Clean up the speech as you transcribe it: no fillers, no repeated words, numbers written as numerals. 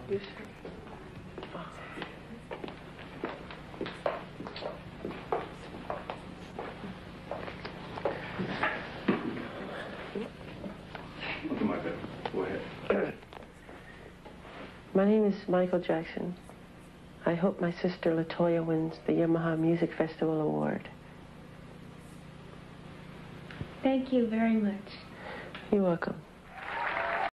You Okay, Micah, go ahead. My name is Michael Jackson. I hope my sister LaToya wins the Yamaha Music Festival Award. Thank you very much. You're welcome.